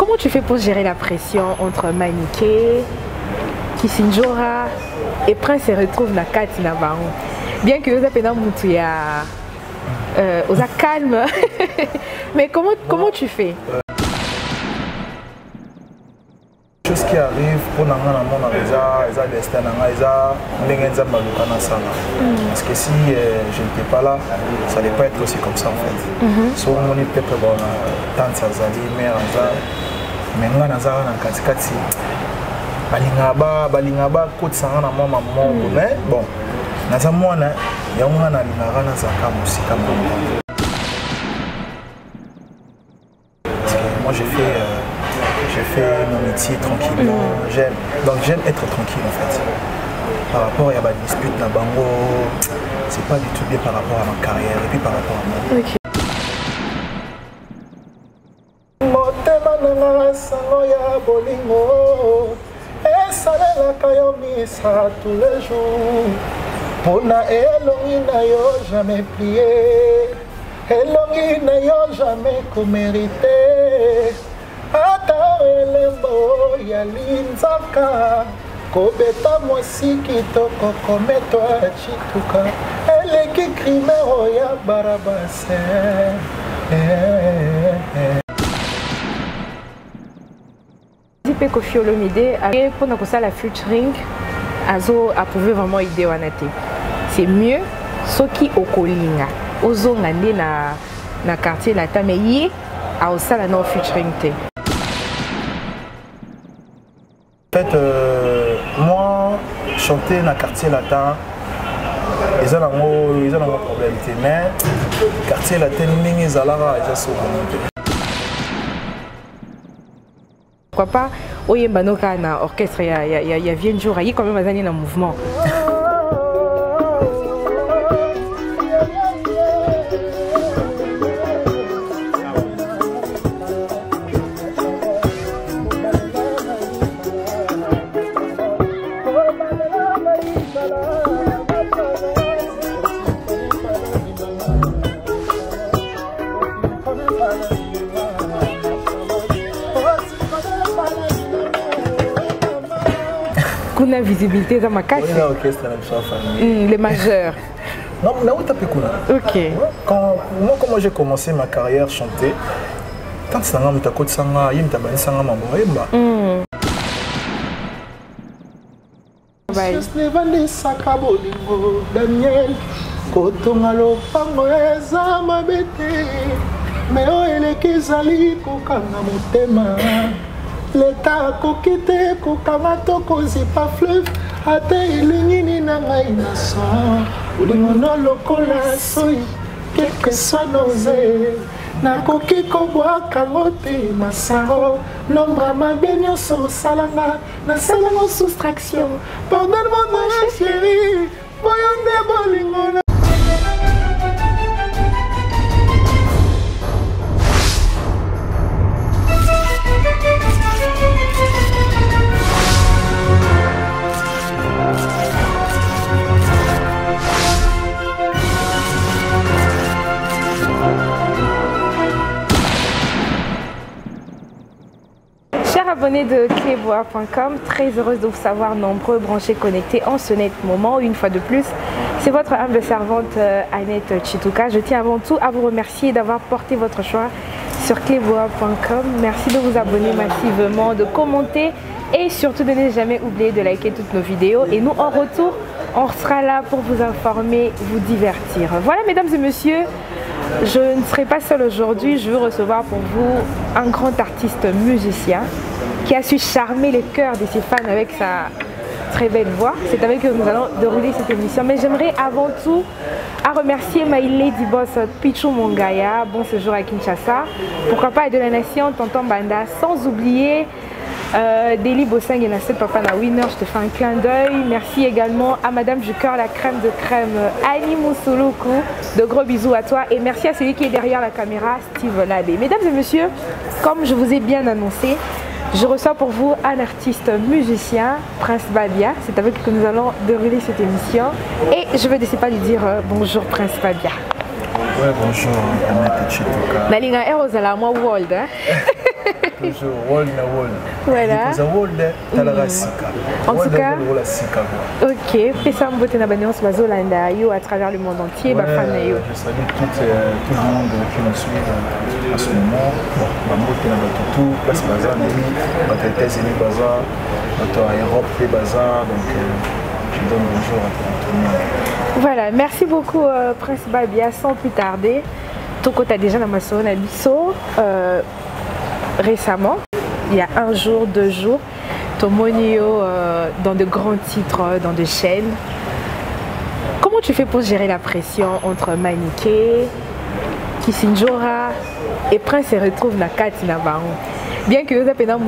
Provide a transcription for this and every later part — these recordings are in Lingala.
Comment tu fais pour gérer la pression entre Maniké, Kisinjora et Prince se retrouve dans Kati na Baron? Bien que vous avez calme, mais comment tu fais? Chose qui arrive pour nous, les destin, parce que si je n'étais pas là, ça n'allait pas être aussi comme ça en fait. Si on est peut-être bon, tant ça zali, mais maintenant on a un katikati, balingaba côte sanga na moi maman, mais bon, na za moi na yango na lingara na zaka musika bongo. Moi j'ai fait mon métier tranquillement, j'aime être tranquille en fait. Par rapport à la dispute dans Bango, c'est pas du tout bien par rapport à ma carrière et puis par rapport à moi. Okay. Tous les jours, pour na elongi na yo jamais plié, elongi na yo jamais commérité. Ata elembo ya linzaka kobeta mwasi kitoko kometwa chituka eleki krimero ya barabase. Zipe Koffi Olomide pour nous la featuring azo approuvé vraiment idée wanate. C'est mieux soki okolinga ozo ngande na quartier lata mais yi a aussi la non featuring te. En fait, moi, chanter dans le quartier latin, ils ont un problème. Mais le quartier latin, ils ont un pourquoi pas, Oyembanoka na orchestre, il y a bien jour, il y a quand même un mouvement. Qu'on a visibilité dans ma carte. Les majeurs. Non, mais où t'as pu couler? Ok. Quand j'ai commencé ma carrière chanter, tant que ça m'a mis à côté de ça, il m'a mis ça à ma bohème. Daniel, Kotongalo, Pangoeza, ma bête, mais oh, elle est Kizali, Kokanga, Motema. L'État kokite kokamato kozi pa fleuve ate ilingini na ngai na sang ulingono lokola soi quel que soit nos ailes nakoki kobwaka ngote masao l'ombre mabe nyonso salanga nasalango soustraction pardonne-moi ma chérie boyonde bolingo. Chers abonnés de cléboa.com, très heureuse de vous savoir nombreux branchés connectés en ce net moment. Une fois de plus, c'est votre humble servante Annette Chituka. Je tiens avant tout à vous remercier d'avoir porté votre choix sur cléboa.com. Merci de vous abonner massivement, de commenter et surtout de ne jamais oublier de liker toutes nos vidéos. Et nous, en retour, on sera là pour vous informer, vous divertir. Voilà, mesdames et messieurs, je ne serai pas seule aujourd'hui. Je veux recevoir pour vous un grand artiste musicien qui a su charmer les cœurs de ses fans avec sa très belle voix. C'est avec eux que nous allons dérouler cette émission. Mais j'aimerais avant tout remercier My Lady Boss Pichou Mongaya. Bon séjour à Kinshasa. Pourquoi pas de la nation Tonton Banda. Sans oublier Deli Bossang et Nasset Papa na Winner, je te fais un clin d'œil. Merci également à Madame Jucœur, la crème de crème, Annie Moussouloukou. De gros bisous à toi. Et merci à celui qui est derrière la caméra, Steve Labé. Mesdames et messieurs, comme je vous ai bien annoncé, je reçois pour vous un artiste musicien, Prince Babia. C'est avec lui que nous allons dérouler cette émission. Et je ne vais pas lui dire bonjour Prince Babia. Ouais, bonjour, Annette Chituka. Nalinga Erosala, moi World. Toujours, wall na wall. Voilà. En tout cas, ok. Et ça me botte na banyos bazolanda yo à travers le monde entier, ouais, fan na yo. Je salue tout le monde qui nous suit à ce moment. Bon, botte na tout place bazar demi, aux États-Unis bazar, en Europe et bazar, donc je donne bonjour à tout le monde. Voilà, merci beaucoup Prince Babia. Sans plus tarder, Toko t'as déjà dans ma zone à Bisso récemment, il y a 1 jour, 2 jours, Tomonio dans de grands titres, dans des chaînes. Comment tu fais pour gérer la pression entre Maniké, Kisinjora et Prince se retrouve dans Kati na Baron? Bien que vous avez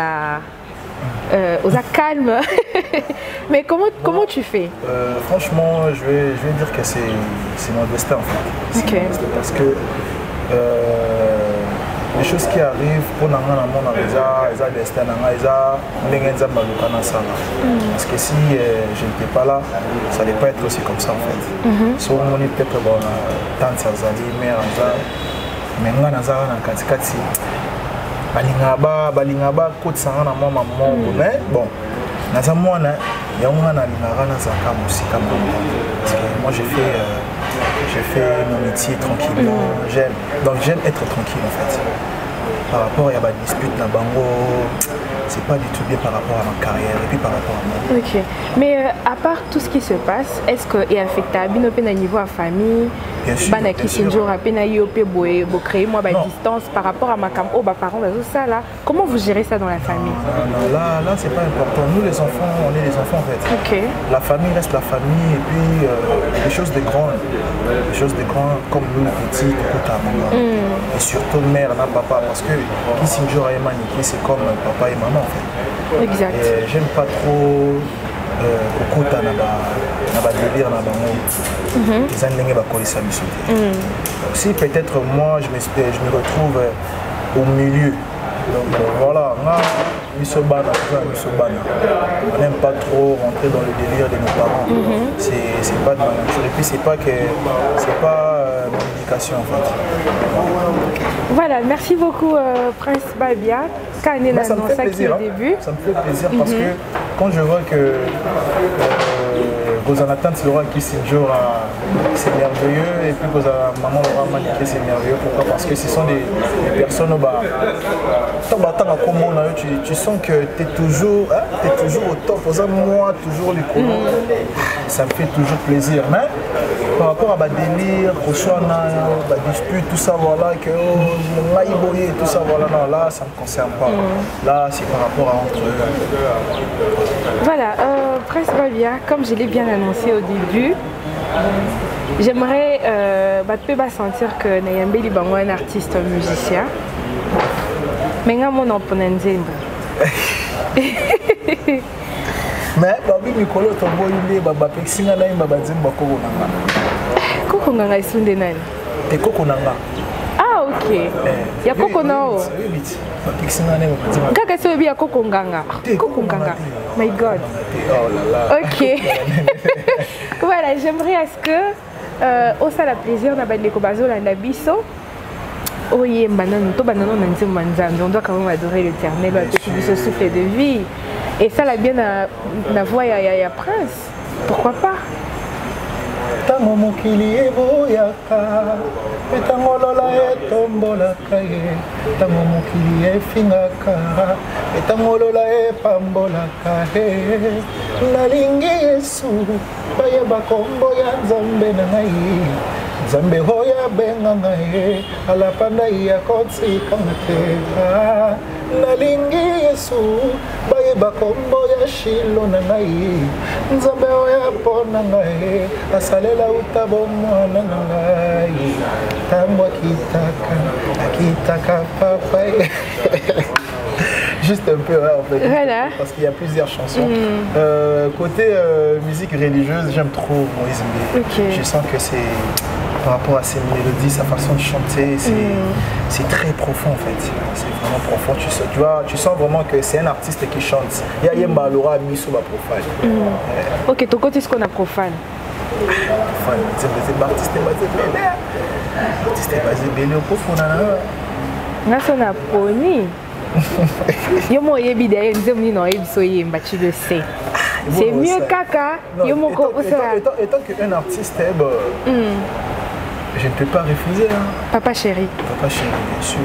calme, mais comment tu fais? Franchement, je vais dire que c'est mon destin en fait. Okay. Parce que les choses qui arrivent pour nous dans le monde, ils destin, parce que si je n'étais pas là, ça n'allait pas être aussi comme ça en fait. Si on est peut-être tante Sazali, mère mais moi Nazara dans Katikati. Balingaba côte sanga na moi maman mais bon naza mwana ya mwana lingara na zaka musika parce que moi j'ai fait mon métier tranquillement, j'aime être tranquille en fait. Par rapport à la dispute na bango, c'est pas du tout bien par rapport à ma carrière et puis par rapport à moi. Ok, mais à part tout ce qui se passe, est-ce que est affectable au niveau à famille? Bien sûr, bien sûr. Distance par rapport à ma parents, ça là. Comment vous gérez ça dans la famille? Non, là c'est pas important. Nous les enfants, on est les enfants en fait. Ok. La famille reste la famille et puis des choses de grands, comme nous les petits, et surtout mère, na papa, parce que Kisinjora et Maniké c'est comme papa et maman en fait. Exact. Et j'aime pas trop kokota na ba délire na bango. Si peut-être moi je me retrouve au milieu. Donc voilà, on n'aime pas trop rentrer dans le délire de nos parents. C'est pas de ma nature et puis c'est pas mon éducation en fait. Voilà, merci beaucoup Prince Babia. Ça me fait plaisir, ça me fait plaisir parce que quand je vois que Gozanatan Laura Kisinjora c'est merveilleux et puis Maman Laura Maniké c'est merveilleux. Pourquoi? Parce que ce sont des personnes tu sens que tu es toujours au top. Moi toujours les colons. Ça me fait toujours plaisir. Mais par rapport à ma délire, au soir, ma dispute, tout ça voilà, que tout ça voilà, non, là ça ne me concerne pas. Là c'est par rapport à entre eux. Voilà, Prince Babia, comme je l'ai bien annoncé au début, j'aimerais sentir que Nayambeli Bango est un artiste musicien. Mais je suis un Nzembo. Mais Babi Mikolo Tombo Yule Baba Pexinga na Baba Nzembo Koko Nanga. Koko Nanga isunde nani? Te Koko Nanga. Ah ok. Ya Koko Nao. Pexinga na Baba Nzembo. Kaka so ya Koko Nganga. Koko Nganga. My God. Oh là là. Ok. Voilà, j'aimerais à ce que au ça la plaisir na bandeko bazolanda biso. Oui, on doit quand même adorer l'Éternel, petit ce souffle de vie. Et ça, la bien la voix à Prince. Pourquoi pas? Tango mokili eboyaka, etango lola etombolaka ye, tango mokili efingaka, etango lola epambolaka ye. Nalingi Yesu, bayeba kombo ya Nzambe na ngai. Nzambe hoya benga ngai, alapanda ya kotsika mate. Nalingi Yesu, bayeba kombo ya Shilo na ngai. Nzambe hoya pona ngai, asalela utabo mwana na ngai. Tango akitaka papa. Juste un peu en fait, voilà. Parce qu'il y a plusieurs chansons. Côté musique religieuse, j'aime trop Moïse Mbé. Okay. Je sens que c'est par rapport à ses mélodies, sa façon de chanter, c'est très profond en fait. C'est vraiment profond. Tu sens vraiment que c'est un artiste qui chante. Il y a Yemba Laura Misoba profane. Ok, ton côté ce qu'on a profane. Profane, c'est l'artiste basé belé au profond. Nasona poni. Yo mo yebi derrière nous sommes non ebiso yemba tu le sais. C'est mieux kaka. Yo mo ko étant qu'un artiste je ne peux pas refuser hein. Papa chéri. Papa chéri bien sûr.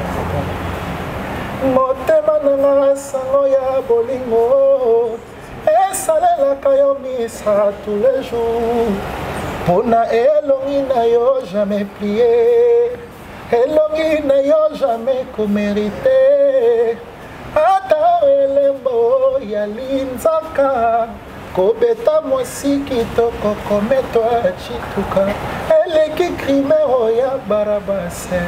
Motema nanga sango ya bolingo esalelaka yo misa tous les jours pona elongi na yo jamais plié elongi na yo jamais komérité ata elembo ya linzaka kobeta mwasi kitoko kometwa chituka eleki krimero ya barabase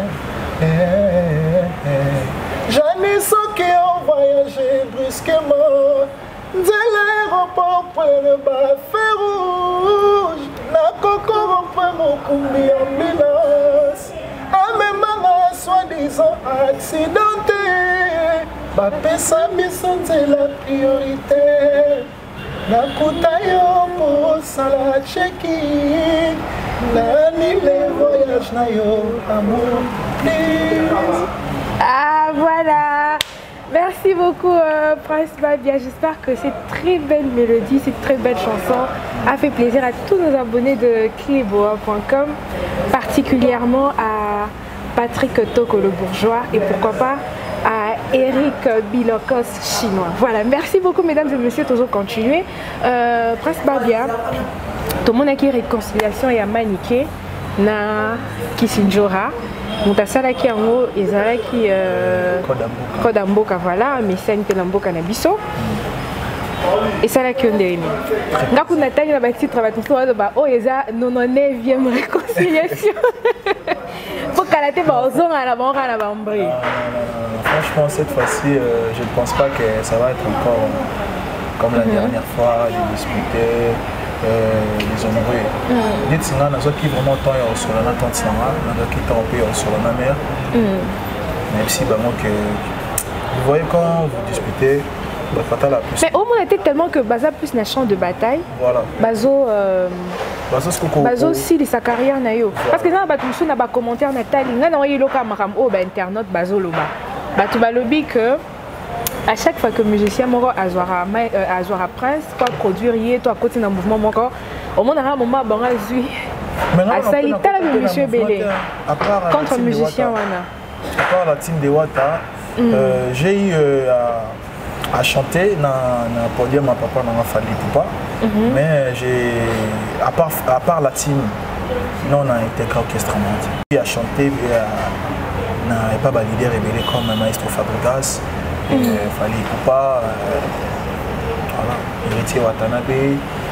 J'en soki on voyageait brusquement Nzela aéroport près de Bafé Rouge Nakoko près Mokumbi ambulance Amemanga soi-disant accidenté Bapesa biso nzela priorité Nakuta yo pour sala check-in Nani les voyages na yo amour please. Ah voilà. Merci beaucoup Prince Babia. J'espère que cette très belle mélodie, cette très belle chanson a fait plaisir à tous nos abonnés de cleboa.com, particulièrement à Patrick Toko le bourgeois et pourquoi pas à Eric Bilokos chinois. Voilà, merci beaucoup mesdames et messieurs, toujours continuer. Prince Babia, tout le monde a qui réconciliation et à maniquer na Kisinjora. Mutasalaki yango ezalaki kodamboka voilà mais ça n'était l'amboka na biso et ça la qui on est ngaku natali na ba titre ba titre ba oh eza 99e réconciliation pour kalaté ba ozonga na bango na bambri. Franchement cette fois-ci je ne pense pas que ça va être encore comme la dernière fois j'ai discuté les honorés. Dites que nous qui vraiment temps sur la tente nous qui temps sur la mer. Même si vraiment que vous voyez quand vous disputez, mais au moins était tellement que Baza plus na champ de bataille. Voilà. Bazo si sa carrière na yo. Parce que dans ba tout na ba commentaire na tali nga na yo loka makam o ba internaute Bazo loba. Ba tu ba lobby que à chaque fois que musicien moko azwara Prince quoi produire yé toi côté dans mouvement moko au moins à un moment banga zui à sali tala monsieur Belé contre musicien wana à part la team de Wata j'ai eu à chanter dans podium à papa dans Fali Poupa mais j'ai à part la team non on a intégré orchestrement à chanter n'a pas validé révélé comme maestro Fabregas. Il fallait pas voilà, héritier Watanabe.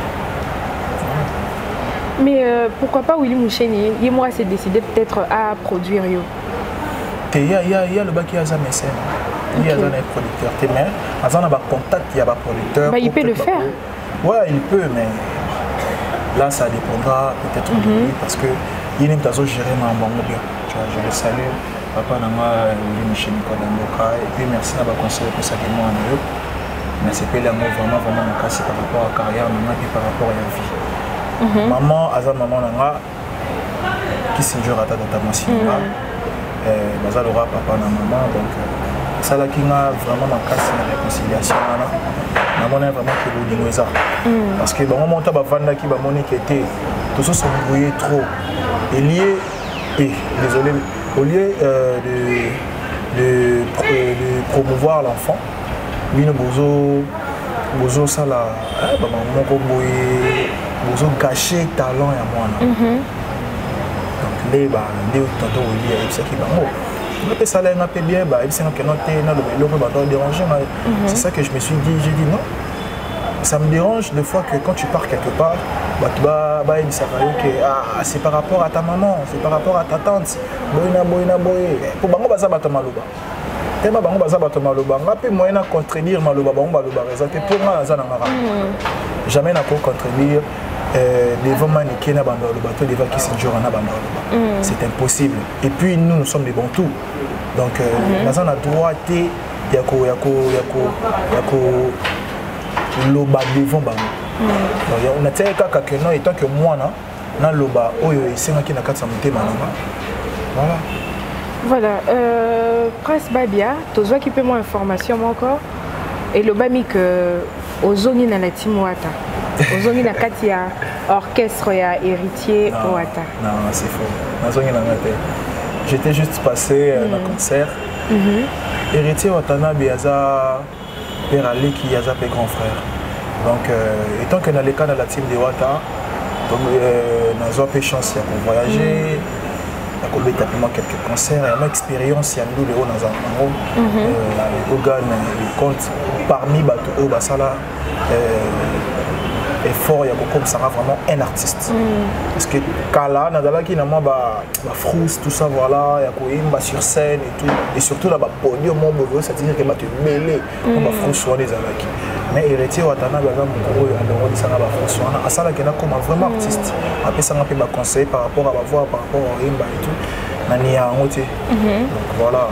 Mais pourquoi pas Willy Moucheni? Et moi, c'est décidé peut-être à produire. Il y a le bac qui a un mécène. Il y a un producteur. Mais on a un contact, il y a un producteur. Il peut le faire. Ouais, il peut, mais là, ça dépendra peut-être de lui parce que il aime gérer ma banque bien. Je le salue. Papa Nama, Michel Kodamboka, et puis merci d'avoir conseillé pour ça que moi en Europe. Mais c'est pas l'amour vraiment cassé par rapport à la carrière, maman, et par rapport à la vie. Maman, Azam, maman, Nanga, qui s'est joué à ta maman, Bazal aura papa, maman, donc ça là qui m'a vraiment cassé la réconciliation. Maman est vraiment que vous dites ça. Parce que bon, moment, tu as vendre qui va monnaie qui était, tout ça se brouillé trop. Et lié, et désolé. Au lieu de promouvoir l'enfant, lui, nous ça là, nous gâcher le talent à moi. Donc, les tantôt il y a ça qui va bon. Ça un peu bien, c'est ça que je me suis dit. J'ai dit non. Ça me dérange des fois que quand tu pars quelque part, c'est par rapport à ta maman, c'est par rapport à ta tante. Pour bango baza bato maloba. Tellement bango baza bato maloba. Ngapi moyen à contredire maloba bango maloba. Pour moi ça n'a pas. Jamais n'a pas contredire devant maniquer na bando le bateau devant qui s'enjure na bando. C'est impossible. Et puis nous sommes des Bantous. Donc baza na droité yako loba devant bango. Donc on a tiré kaka que non étant que moi na loba oyo isenga ki na katsa mutema nanga. Voilà. Voilà Prince Babia, tu as qui peut moins information encore. Et le bami que aux zones dans la team Wata. Aux zones dans Katia orchestre et héritier Wata. Non, c'est faux. Dans zone dans la tête. J'étais juste passé dans un concert. Héritier Watana Biaza Père Ali qui a zappé grand frère. Donc étant que dans les cas de la team de Wata, donc nous avons chance pour voyager. Nous avons quelques concerts, il y a une expérience, il y a nous les hauts dans un Hogan, il compte parmi les Basala est fort, il y a beaucoup, ça sera vraiment un artiste. Parce que Kala, Nadala qui n'a pas frousse, tout ça, voilà, il y a sur scène et tout, et surtout là, podium, c'est-à-dire qu'il va te mêler, on va frousse les Alaki. Mais héritier Watana, il y a un ça va frousse, à ça là, il y a comme un vraiment artiste. Après ça, on peut conseiller par rapport à la voix, par rapport au Rimba et tout. Nani a honte. Donc voilà,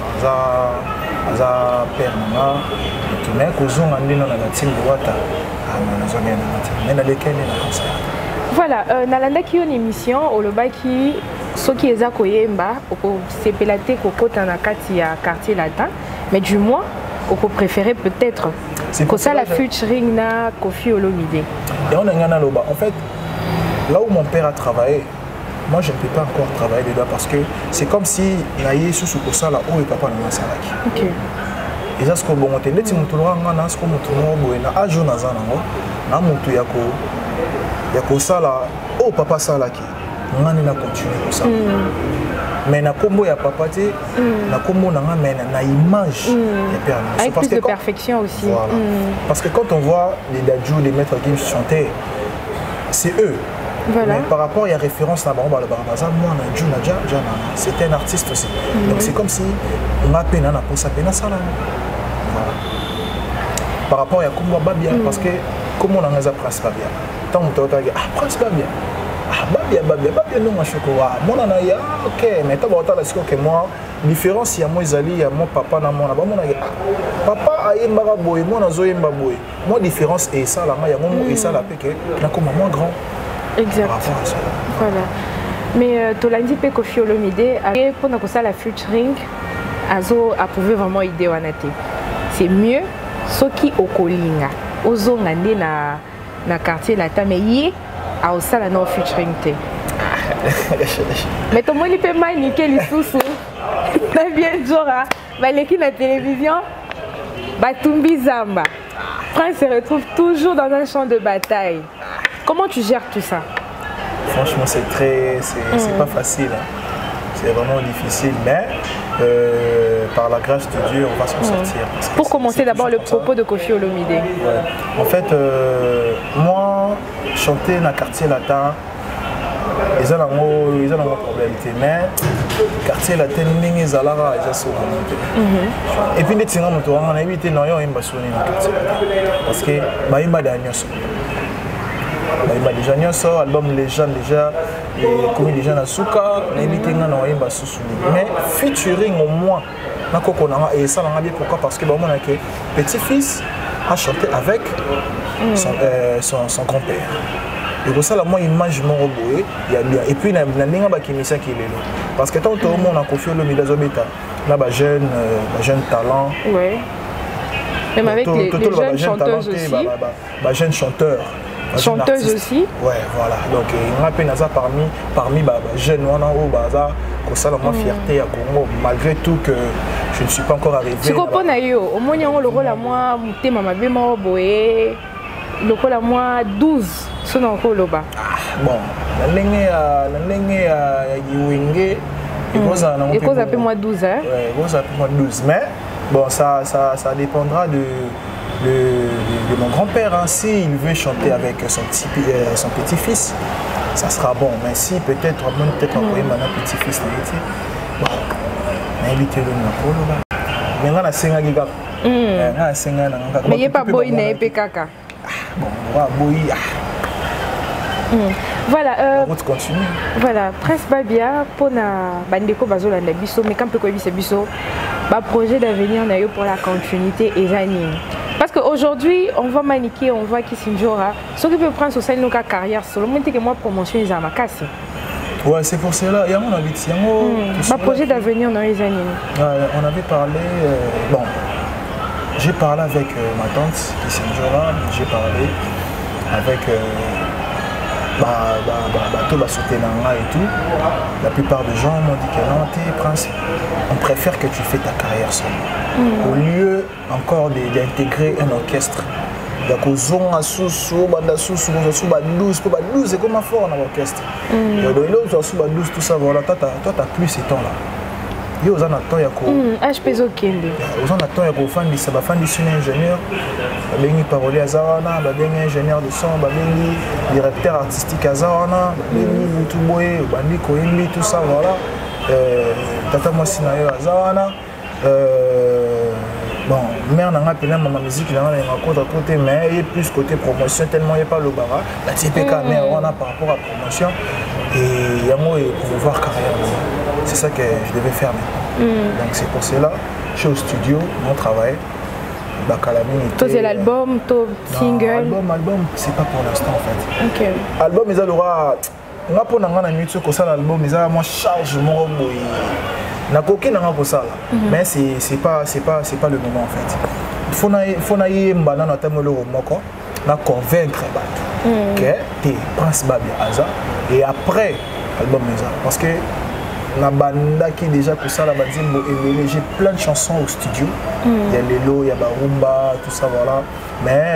ça père maman. Mais qu'on a andi dans la team de Wata, na zone na mais dans lesquels on a concert. Voilà, nalanda qui une émission au loba qui ceux qui eza koyemba au sepelate kokota na kati ya quartier latin, mais du moins au préféré peut-être que ça la featuring na Koffi Olomide. Et on a gagné loba. En fait, là où mon père a travaillé, moi je ne peux pas encore travailler dedans parce que c'est comme si naïe sous ça là où est papa na salaki. OK. Et ça ce que bon on tenait si mutu nga na ce que mutu no boy na ajo na zana ngo na mutu yako sala oh papa salaki ngani na continuer comme ça. Mais na combo ya papa te na combo na nga mais na image ya père. Avec plus de perfection aussi. Voilà. Parce que quand on voit les Dadju, les maîtres qui chantaient, c'est eux. Voilà. Mais par rapport à la référence là-bas, moi, c'était un artiste aussi. Donc c'est comme si on a peine pour sa peine ça là. Voilà. Par rapport à comment Babia, parce que comment on a un Prince Babia. Tant on t'a dit Prince Babia. Babia, non, moi je suis quoi. Moi on a dit ok, mais t'as pas dit que moi différence il y a moi Zali, il y a mon papa na mon là-bas, moi on a dit papa a yemba boy, moi na zo yemba boy. Moi différence et ça là, il y a mon et ça là que na comme moi grand. Exact. Voilà. Mais Tolandi pe Koffi Olomide pour na kosa la featuring azo approuvé vraiment idée wanate. C'est mieux soki okolinga ozonga nde na quartier latin mais yé a osala no featuring te. Mais to moni pe mai niké lisusu. Na bien jora baleki na télévision batumbi zamba. Prince se retrouve toujours dans un champ de bataille. Comment tu gères tout ça? Franchement, c'est pas facile. Hein. C'est vraiment difficile, mais par la grâce de Dieu, on va s'en sortir. Pour commencer, d'abord le propos de Koffi Olomide. Ouais. En fait, moi, chanter dans le quartier latin, ils ont un problème. Mais le quartier latin, ils ont un problème. Et puis, on a évité de parce que il m'a déjà dit album Légende déjà et comme les gens à Souka mais featuring au moins et ça on a bien pourquoi parce que petit-fils a chanté avec son grand-père et ça la moi image mon robot il y a bien et puis la ninga ba kimisa qui est là parce que tant tout le monde a Koffi Olomide Zobeta là ba jeune talent ouais même avec les jeunes chanteuses aussi jeune chanteur chanteuse aussi. Ouais, voilà. Donc, il y a peine parmi les jeunes, on a une fierté à Congo, malgré tout que je ne suis pas encore arrivé. Tu comprends, au moins, il y a le rôle à moi, le rôle à moi 12, c'est dans le rôle bas. Bon, la ligne il cause un peu moins 12. Hein? Ouais, il cause un peu moins 12. Mais, bon, ça dépendra de mon grand-père, hein. S'il veut chanter avec son petit-fils, ça sera bon. Mais si peut-être envoyer mon petit-fils, bon, on a évité le nom. Mais on a 5 gigas. Mais il n'y a pas boy, il n'y a pas caca. Bon, on va boy. Voilà. La route continue. Voilà, Prince Babia, pour na bandeko bazolanda biso, mais quand peut koyebisa biso, ba projet d'avenir na yo pour la continuité et zanine. Parce qu'aujourd'hui, on voit Maniké, on voit Kissinjora. Ce qui peut prendre sur sa carrière, seulement que moi promotion ils ont ma casse. Ouais, c'est pour cela. Il y a mon avis. Ma projet d'avenir dans les années. On avait parlé. Bon, j'ai parlé avec ma tante qui est Saint-Joran. J'ai parlé avec tout va sauter dans et tout. La plupart des gens m'ont dit que non, Prince, on préfère que tu fais ta carrière seul. Au lieu encore d'intégrer un orchestre. Donc, aux gens à sous-sous, c'est comme un fort dans l'orchestre. Donc, sous 12, tout ça, voilà, toi, tu as plus ces temps-là. Il y a un temps, il y a un ingénieur, un parolier à Zawana, un ingénieur de son, un directeur artistique à Zawana, un tout ça, voilà. Tata Mossinayo à Zawana. Bon, mère n'a pas payé ma musique, il a un côté, mais il est plus côté promotion, tellement il n'y a pas le bara. La TPK, mais on a par rapport à la promotion, et il y a moi pour voir carrière. C'est ça que je devais faire. Donc c'est pour cela, je suis au studio, mon travail. Toi, c'est l'album, toi, single? Album, c'est pas pour l'instant en fait. Ok. Album, ils ont on a pour l'album, ils ont moi charge mon mais c'est pas le moment en fait. Il faut aller convaincre que tu Prince Babi Aza et après l'album parce que la banda qui déjà pour ça j'ai plein de chansons au studio. Il y a Lelo, il y a Barumba, tout ça voilà. Mais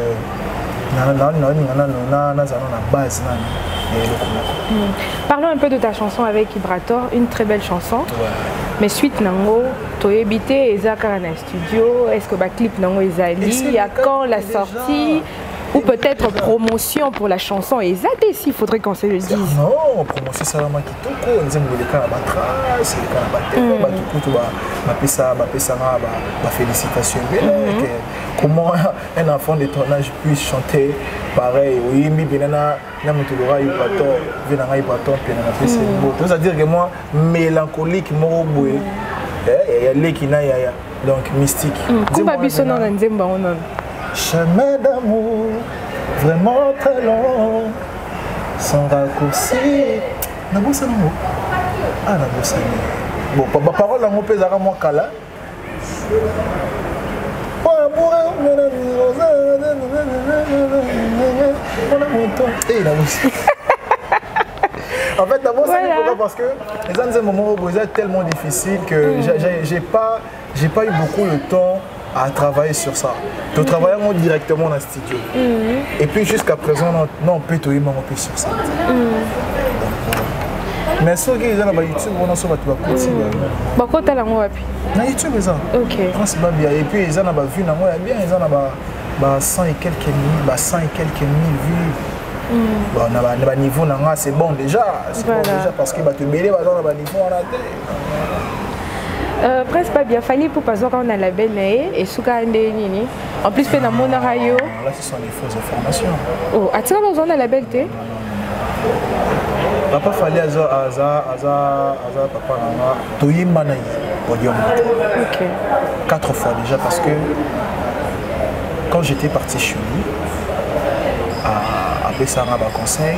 base. Parlons un peu de ta chanson avec Vibrator, une très belle chanson. Ouais. Mais suite nango, tu as habité Ezaka dans le studio. Est-ce que le clip nango Ezali? Il y a quand la sortie? Ou peut-être promotion pour la chanson Ezate, s'il faudrait qu'on se le dise. Non, promotion ça m'a quitté tout. On dit que les cas la trace, les cas la ma félicitation. Comment un enfant de ton âge puisse chanter pareil? Oui, mais bien là, c'est-à-dire que moi mélancolique, donc mystique. Chemin d'amour, vraiment très long, sans raccourci. Bon, ma parole là, on peut dire à moi Kala. En fait, d'abord, c'est important parce que les moments où c'est tellement difficile que j'ai pas eu beaucoup de temps à travailler sur ça. Tu travailles directement dans le studio. Et puis jusqu'à présent, non, on peut tout sur ça. Mais ceux qui sont sur YouTube, on a sur YouTube. Pourquoi tu as la wapi? Na YouTube, ça. Ok. Et puis ils ont vu, ils ont 100 et quelques mille vues. On a niveau, c'est bon déjà. C'est bon déjà parce que tu mets les niveau en la tête. Presque pas bien fallu pour pas qu'on a la belle et souka nini. En plus fait dans mon radio. Là ce sont les fausses informations. Oh, as-tu besoin de la belle thé? Papa fallait aza papa nana toyimba na podium. OK. 4 fois déjà parce que quand j'étais parti chez lui à Bessara ba conseil.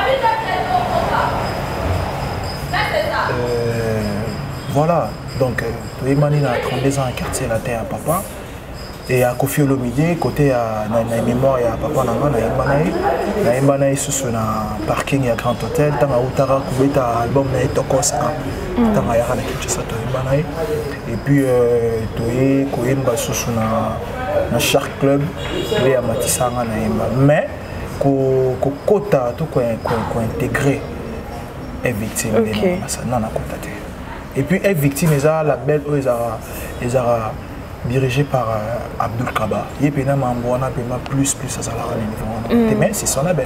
Voilà. Donc, Toyimani a 32 ans à quartier la terre à papa. Et à Kofi Olomide, côté à la mémoire et à papa Naïmbanaï sous un parking à Grand Hôtel. Tant à Outara, Koubeta, album Naï Tokos 1. Tant à Yara Kinshasa Toyimanaï. Et puis, Toye, Koyimba sous un Shark Club, et à Matissanga Naïmba. Mais, Kota, tout quoi intégré est victime de ça. Non, on a contacté. Et puis, être victime, la belle, ils ont dirigé par Abdul Kaba. Il y a plus à Zala. Mais c'est son label.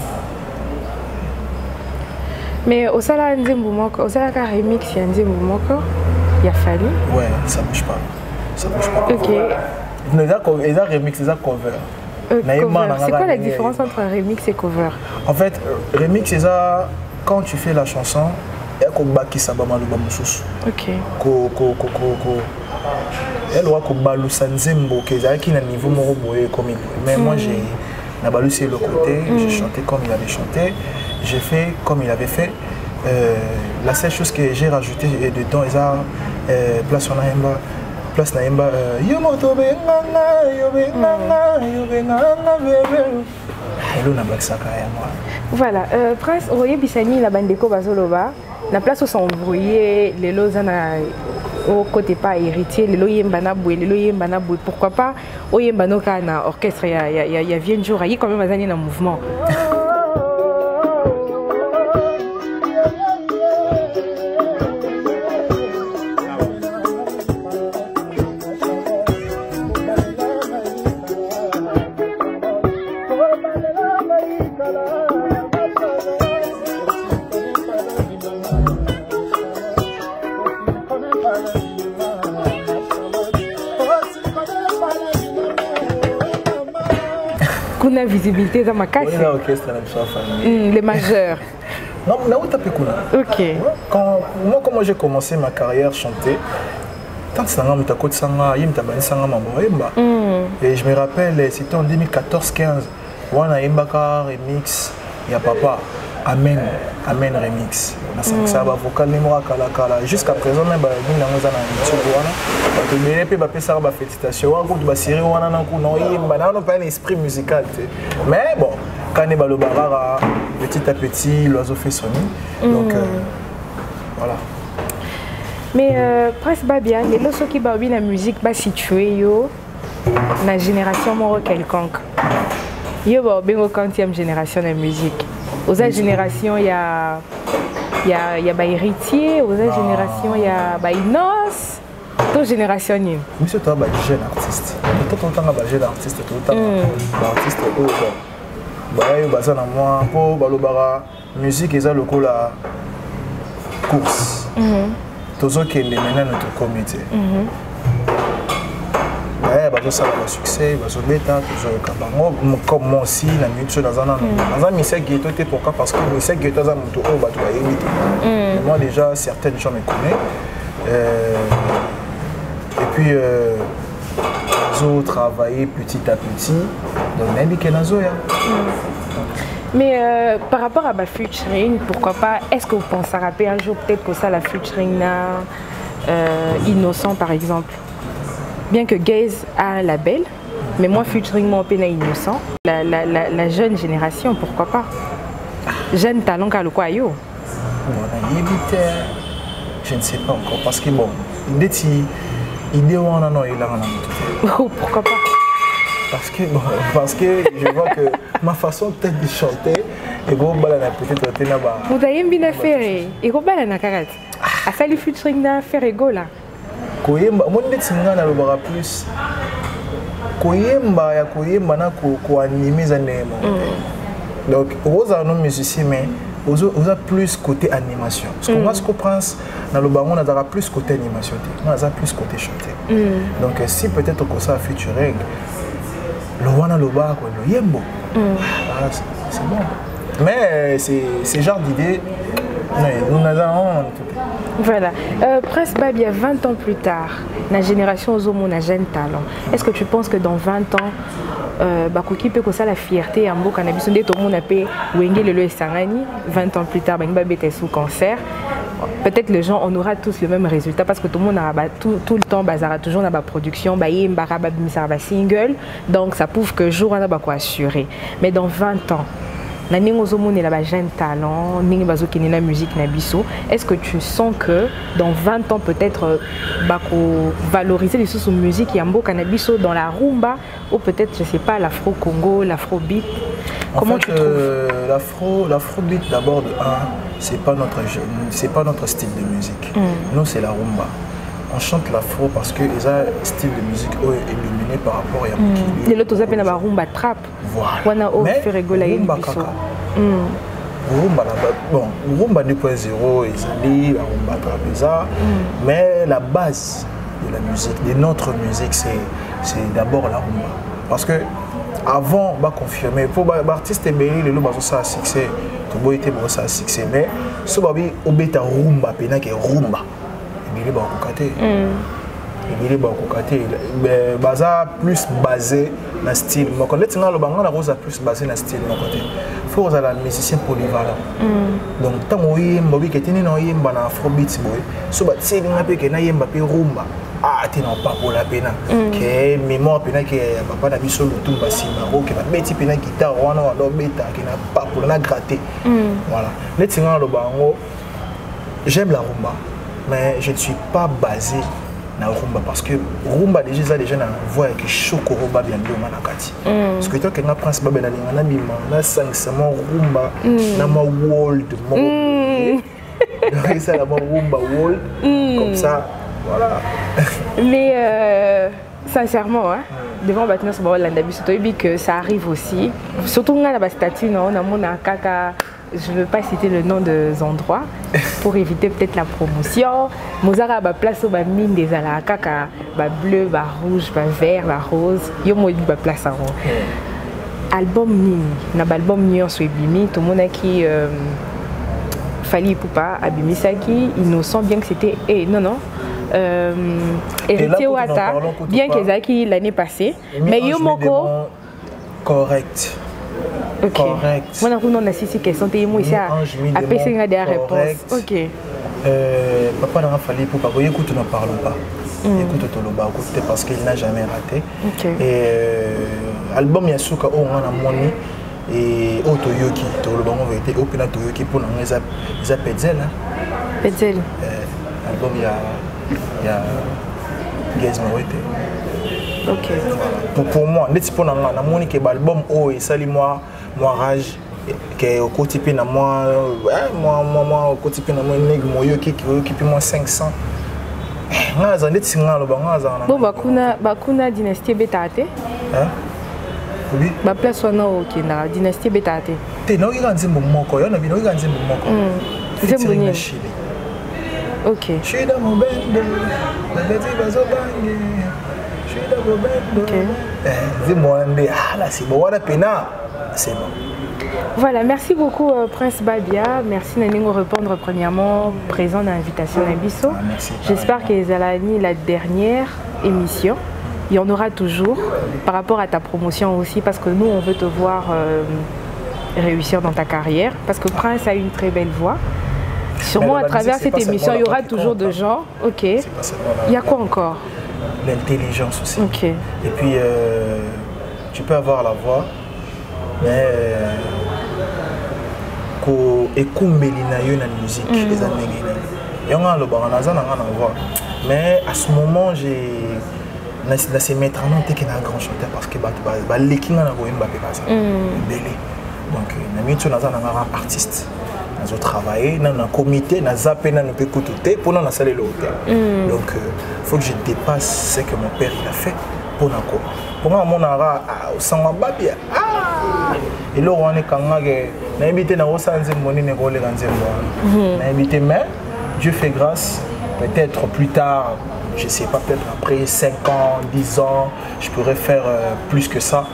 Mais au salaire de Mboumoko, au salaire de remix, il y a un Mboumoko, il a fallu. Ouais, ça bouge pas. Ça bouge pas. Ok. Ils ont remix, ils ont cover. C'est quoi la différence entre remix et cover? En fait, remix, c'est ça, quand tu fais la chanson, ok. Elle doit niveau comme mais moi j'ai balussé le côté, j'ai chanté comme il avait chanté, j'ai fait comme il avait fait. la seule chose que j'ai rajouté dedans, c'est place on a place naimba yo moto benganga yo benganga bébé hello na baksaka ya moi. Voilà, Prince Oye Bissani la bandeko bazoloba la place où sont envoyés les lozana au côté pas héritier les loyembana boué les loyembana boué pourquoi pas oyembano kana orchestre ya vient jour yi quand même bazani na mouvement. Kuna visibilité dans ma casse. Les majeurs. Non, là où t'as pu kuna. Ok. Moi, comment j'ai commencé ma carrière chanter, tant que ça m'a mis à côté sanga, il m'a mis sanga mamoemba. Et je me rappelle, c'était en 2014-15. Wana Imbaka remix, il y a papa. Amen, Amen remix. Ça va vocal mémoire kala. Jusqu'à présent même bah nous n'avons pas YouTube wana. Tu me répètes bah ça va félicitation. On compte bah série wana nan ku non bah on pas un esprit musical. Mais bon, quand on est bah le barara petit à petit l'oiseau fait son nid. Donc voilà. Mais presque pas bien. Les lorsqu'ils qui bah la musique bah situé yo la génération moro quelconque. Yo bah bien au 40e génération de musique. Aux générations, il y a héritier, aux générations, il y a Inos, toute génération. Monsieur, tu es un jeune artiste. Tu es un jeune artiste, tu es un artiste. Tu es un musique et le coup la course. Tu es un notre comité. Ça va le succès, ça va bêta, comme moi aussi, la musique dans un ministère qui était pourquoi parce que le ministère qui était dans un moto, moi déjà certaines gens me connaissent. Et puis ils ont travaillé petit à petit dans même Kenazoya. Mais par rapport à ma featuring, pourquoi pas, est-ce que vous pensez à rappeler un jour peut-être que ça la featuring Innocent par exemple? Bien que Gaze a un label, mais moi, featuring mon peine innocent, la jeune génération, pourquoi pas? Jeune talent qu'a le quoi yo? Je ne sais pas encore, parce que bon, pourquoi pas? Parce que je vois que ma façon peut-être de chanter, et bon, peut-être là-bas. Vous avez bien fait, et vous avez bien fait, à ça le featuring n'a fait ego là. Koyemba mon ndetsinga na lobara plus koyemba ya koyemba na ko animer za nemo. Donc vous avez un musicien mais vous avez plus côté animation. Parce que moi ce que Prince na lobara on a plus côté animation, on a plus côté chanter. Donc si peut-être que ça featuring le wana lobara ko le yembo. C'est bon. Mais c'est genre d'idée nous avons. Voilà. Prince Babi, 20 ans plus tard, la génération Ozomo n'a jeune talent. Est-ce que tu penses que dans 20 ans, Bakoki peut que ça la fierté en beau cannabis, tout le monde a payé Wenge le Sangani, 20 ans plus tard, Babi était sous cancer. Peut-être les gens, on aura tous le même résultat parce que tout le monde a tout le temps bazara toujours dans la production, single, donc ça prouve que jour on a quoi assuré. Mais dans 20 ans, la Ningozomone est jeune talent, Ningozo qui est la musique Nabiso. Est-ce que tu sens que dans 20 ans peut-être valoriser les sources de musique et un beau cannabiso dans la rumba ou peut-être je sais pas l'afro-congo, l'afro-beat? Comment tu trouves? L'afro-beat d'abord de c'est pas notre style de musique. Nous c'est la rumba. On chante l'afro parce que les style de musique est illuminé par rapport à les autres appellent la rumba trap. Voilà. Mais rumba kaka. Rumba bon, rumba 2.0 ils la rumba trap mais la base de la musique, de notre musique c'est d'abord la rumba. Parce que avant va confirmer pour l'artiste Ebeli le loba ça succès, tout beau était bon ça succès mais ce babi obeta rumba pena que rumba. ebele bakokate baza plus basé na style moko neti nga loba nga na koza plus basé na style moko te faut kozala musicien polyvalent donc ntango oyemba obike te nini oyemba na afrobeat boye so batieli nga mpe ke nayemba mpe rumba te na opapola mpena ke mémoire mpena ke papa na biso lutumba nsima oke babeti mpena guitare wana wanda obeta ke na papola na gratte voilà neti nga na loba yango j'aime la rumba mais je ne suis pas basé na rumba parce que rumba déjà na voix qui choque rumba bien ndonga na kati parce que toi que na prince babe na linga na bima na sincèrement rumba na ma world donc ça la rumba world comme ça voilà mais sincèrement hein devant maintenant ce moment là d'habitude tu dis que ça arrive aussi surtout nga na ba statut non na mona kaka. Je ne veux pas citer le nom des endroits pour éviter peut-être la promotion. Mozart a place au mine des alakaka, bleu, rouge, vert, rose. Yo moi du place en rond. Album ni, na album ni on soit bimi, tout le monde qui Fali Poupa, Abimisaki, innocent bien que c'était non. Héritier Ouatta, bien que Zaki l'année passée, mais yo moko correct. Ok. Correct. Moi, on a six questions. Tu as appelé des réponses. Ok. Papa n'a pas fallu pour pas. Écoute, nous ne parlons pas. Écoute, tout le bas, parce qu'il n'a jamais raté. Ok. Et album Yasuka, on a moni et Otoyoki. Tout le bas, on va être au Pina Toyoki pour nous les Petzel. Petzel. Album, il y a Gaz Morete. Ok. Pour moi, dès que na moni que l'album oh et sali moi rage que au côté na moi au côté na moi nèg moyo qui moi 500. Nga za ndeti singa lo banga za na. Bon bakuna dynastie betate. Hein? Oui. Ba place wana OK na dynastie betate. Te na oyiga nzembo moko yo na bino oyiga nzembo moko. Nzembo ni. OK. Je suis dans mon bendo. La bête bazo bangue. Okay. C'est bon. Voilà, merci beaucoup Prince Babia. Merci Naningo répondre premièrement présent dans l'invitation Nabiso. J'espère que c'est la dernière émission. Il y en aura toujours par rapport à ta promotion aussi parce que nous on veut te voir réussir dans ta carrière parce que Prince a une très belle voix. Sûrement à travers cette émission il y aura toujours de gens. Ok. Il y a quoi encore? L'intelligence aussi. Ok. Et puis, tu peux avoir la voix, mais la musique, les amis. Mais à ce moment, j'ai essayé de mettre en nom un grand chanteur parce que les gens donc, je suis un artiste. Nous avons travaillé dans un comité, nous avons zappé, nous avons écouté pour nous saler le hôtel. Donc, il faut que je dépasse ce que mon père il a fait pour nous. Pour moi, mon ara, au sang babia. Et là, on est quand même, on a invité dans le sanzé, on est négolé dans le on a invité, mais Dieu fait grâce. Peut-être plus tard, je ne sais pas, peut-être après 5 ans, 10 ans, je pourrais faire plus que ça.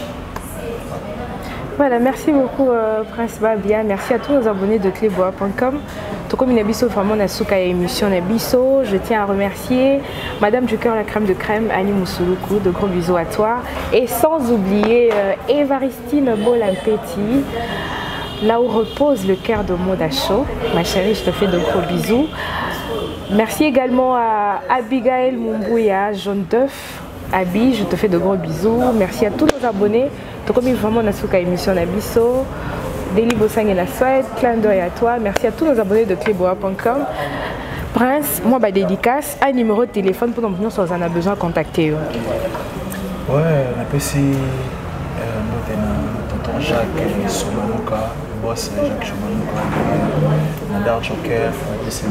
Voilà, merci beaucoup Prince Babia, merci à tous nos abonnés de clébois.com. Tout comme Nabiso, vraiment Nasuka émission Nabiso, je tiens à remercier Madame du cœur la crème de crème, Annie Moussouloukou, de gros bisous à toi. Et sans oublier Évaristine Bolampeti, là où repose le cœur de Modacho. Ma chérie, je te fais de gros bisous. Merci également à Abigail Mumbouya, Jaune d'œuf. Abi, je te fais de gros bisous. Merci à tous nos abonnés. Tout comme vraiment Nasuka émission Nabiso, Deli Bossang et la Suède, clin d'œil à toi. Merci à tous nos abonnés de clébois.com. Prince, moi bah dédicace, un numéro de téléphone pour nous si on a besoin de contacter. Ouais, on a pu si tonton Jacques Somanuka, le boss Jacques Somanuka, Mandar Joker, c'est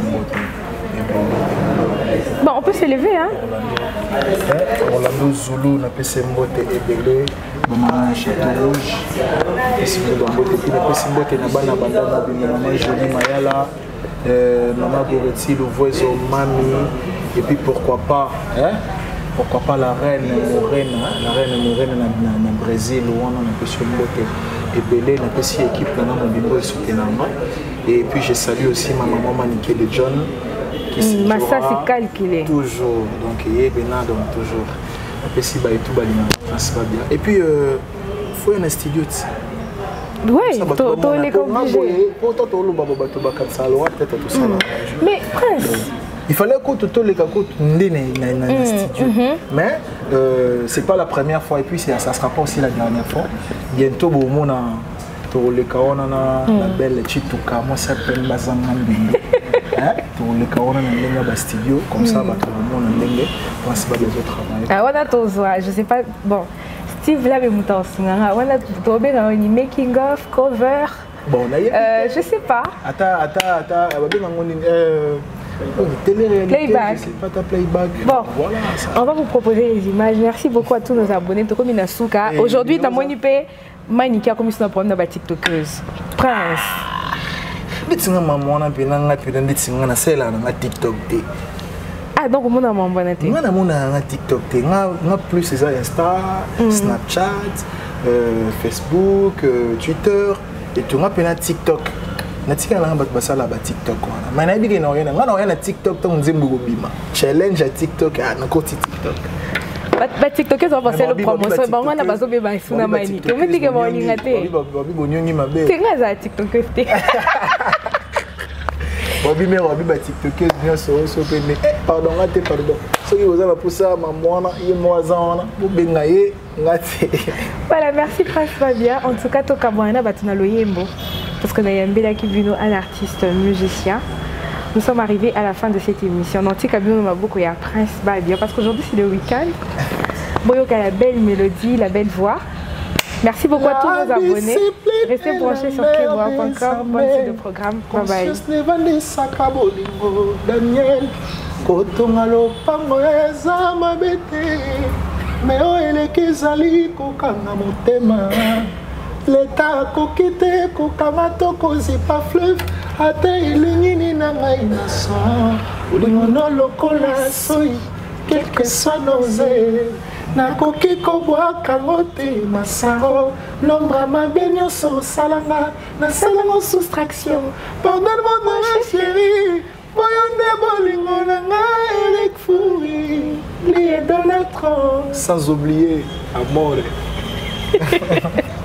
bon, on peut s'élever, hein? Orlando Zulu, on a pu s'élever et belé. Maman Château Rouge, Maman Boretti, le voisin Mami, et puis pourquoi pas la reine Morena, na Brésil, où on a pu se moter et belé, on a pu si équipe dans mon bureau et puis je salue aussi ma maman Maniké de John, Massa c'est calculé. Toujours. Donc il y a donc toujours. Et si bah et tout balina, c'est pas bien. Et puis faut un studio. Oui, toi les obligé. Mais Prince. Il fallait que tout les cacots dans studio. Mais c'est pas la première fois et puis ça sera pas aussi la dernière fois. Bientôt au monde pour les caona na belle Chituka, moi ça s'appelle Mazangambinde. Pour les caona na le studio comme ça bah tout le monde ndenge pour se battre les autres travail. Ah on a tous je sais pas bon Steve là mais mouton on a tombé dans une making of cover. Bon je sais pas. Attends Playback. C'est pas ta playback. Bon, voilà, on va vous proposer les images. Merci beaucoup à tous nos abonnés. Toko Minasuka. Aujourd'hui, dans mon IP, Manika comme si nous prenons la TikTokeuse. Prince. Ah, donc on a mon bonnet. On a TikTok. On a plus c'est Insta, Snapchat, Facebook, Twitter et tout. On a TikTok. Natika na basa la TikTok wana. Mais na biga na oyena. Ngana oyena TikTok to nzembo bima. Challenge à TikTok na koti TikTok. Ba TikTok ça va faire le promotion. Ba ngana bazo be ba suna mani. To mendike ba olinga te. Babi bonyongi mabe. Tenga za TikTok te. Babi me babi ba TikTok bien so pe mais pardon pardon. Soki vous avez pour ça ma mwana ye moazana bo benga ye ngati. Voilà, merci Prince Fabien. En tout cas to kabwana batuna loyembo. Parce qu'on a Yambela Kibuno, un artiste musicien. Nous sommes arrivés à la fin de cette émission. Nanti Kabuno m'a beaucoup à Prince Babia parce qu'aujourd'hui c'est le week-end. Boyoka la belle mélodie, la belle voix. Merci beaucoup à tous nos abonnés. Restez branchés sur keboa.com. Bonne suite de programme. Bye bye. L'État kokite kokamato kozipa fleuve ate ilingini na ngai na sang ulingono lokola soi quel que soit nos ailes nakoki kobwaka ngo te masango l'ombre mabe nyonso osalanga nasalango soustraction pardonne-moi ma chérie boyonde bolingo na ngai Eric Foury lié dans la transe sans oublier Amore.